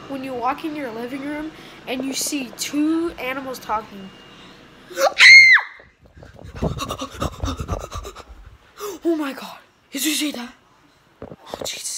when you walk in your living room and you see two animals talking. Oh my God! Did you see that? Oh Jesus!